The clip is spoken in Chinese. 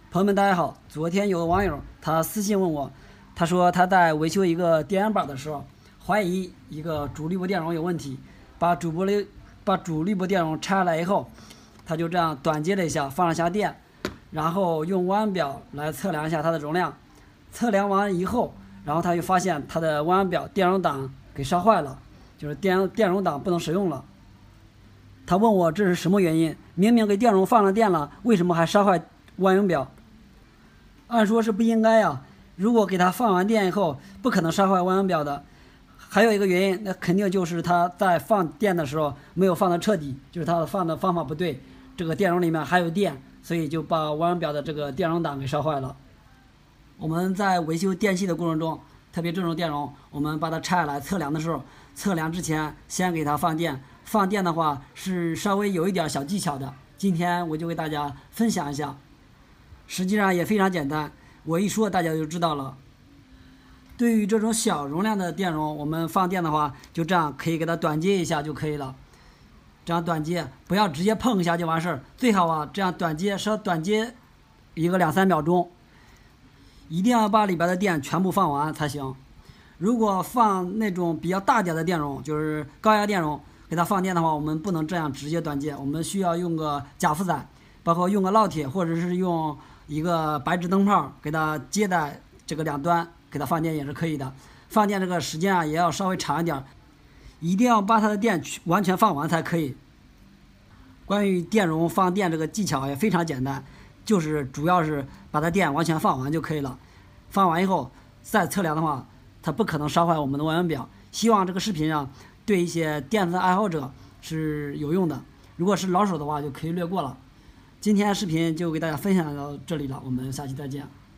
朋友们，大家好！昨天有个网友他私信问我，他说他在维修一个电源板的时候，怀疑一个主滤波电容有问题，把主滤波电容拆下来以后，他就这样短接了一下，放了下电，然后用弯弯表来测量一下它的容量。测量完以后，然后他就发现他的弯弯表电容档给烧坏了，就是电容档不能使用了。他问我这是什么原因？明明给电容放了电了，为什么还烧坏弯纹表？按说是不应该呀，如果给它放完电以后，不可能烧坏弯纹表的。还有一个原因，那肯定就是它在放电的时候没有放的彻底，就是它放的方法不对，这个电容里面还有电，所以就把弯纹表的这个电容档给烧坏了。我们在维修电器的过程中，特别这种电容，我们把它拆下来测量的时候，测量之前先给它放电。放电的话是稍微有一点小技巧的，今天我就给大家分享一下。实际上也非常简单，我一说大家就知道了。对于这种小容量的电容，我们放电的话，就这样可以给它短接一下就可以了。这样短接，不要直接碰一下就完事儿，最好啊这样短接，稍短接一个2-3秒钟，一定要把里边的电全部放完才行。如果放那种比较大点的电容，就是高压电容，给它放电的话，我们不能这样直接短接，我们需要用个假负载，包括用个烙铁，或者是用一个白炽灯泡给它接在这个两端，给它放电也是可以的。放电这个时间啊也要稍微长一点，一定要把它的电完全放完才可以。关于电容放电这个技巧也非常简单，就是主要是把它电完全放完就可以了。放完以后再测量的话，它不可能烧坏我们的弯纹表。希望这个视频啊对一些电子爱好者是有用的，如果是老手的话就可以略过了。今天视频就给大家分享到这里了，我们下期再见。